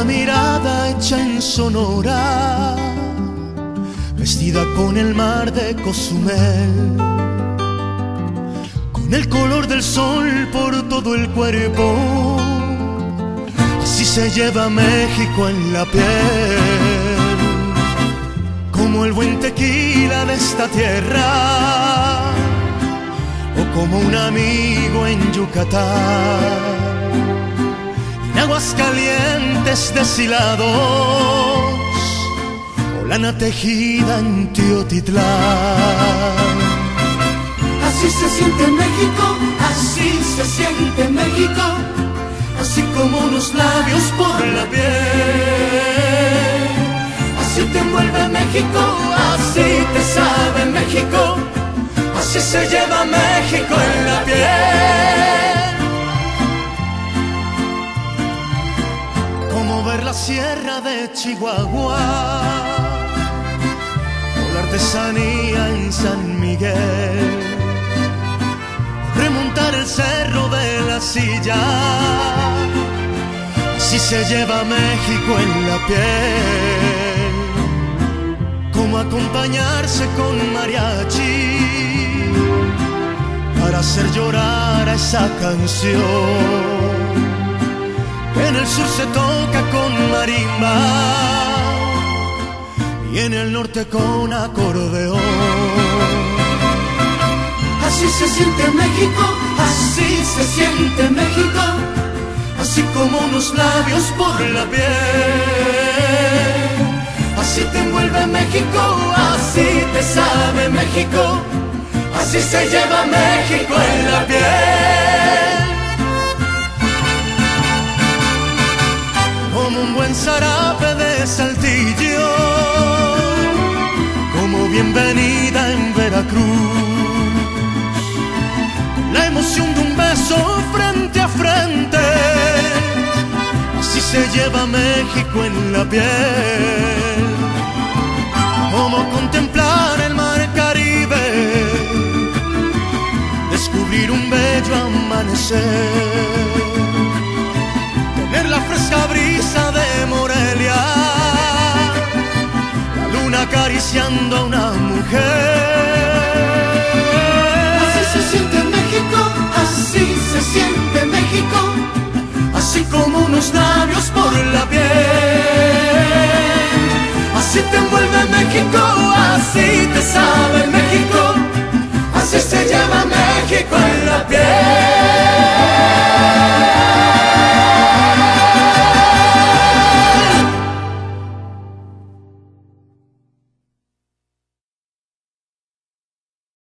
la mirada hecha en Sonora, vestida con el mar de Cozumel, con el color del sol por todo el cuerpo. Así se lleva México en la piel, como el buen tequila de esta tierra, o como un amigo en Yucatán. En Aguascalientes deshilados, o lana tejida en Teotitlán. Así se siente México, así se siente México, así como unos labios por la piel. Así te envuelve México, así te sabe México, así se lleva México en la piel. Como ver la sierra de Chihuahua, o la artesanía en San Miguel, remontar el cerro de la Silla. Así se lleva México en la piel, como acompañarse con mariachi para hacer llorar a esa canción. En el sur se toca con marimba y en el norte con acordeón. Así se siente México, así se siente México, así como unos labios por la piel. Así te envuelve México, así te sabe México, así se lleva México en la piel. Como un buen zarape de Saltillo, como bienvenida en Veracruz, la emoción de un beso frente a frente. Así se lleva México en la piel, como contemplar el mar Caribe, descubrir un bello amanecer, tener la fresca brisa de Morelia, la luna acariciando a una mujer. Así se siente México, así se siente México, así como unos labios por la piel. Así te envuelve México, así te sabe México, así se llama México en la piel.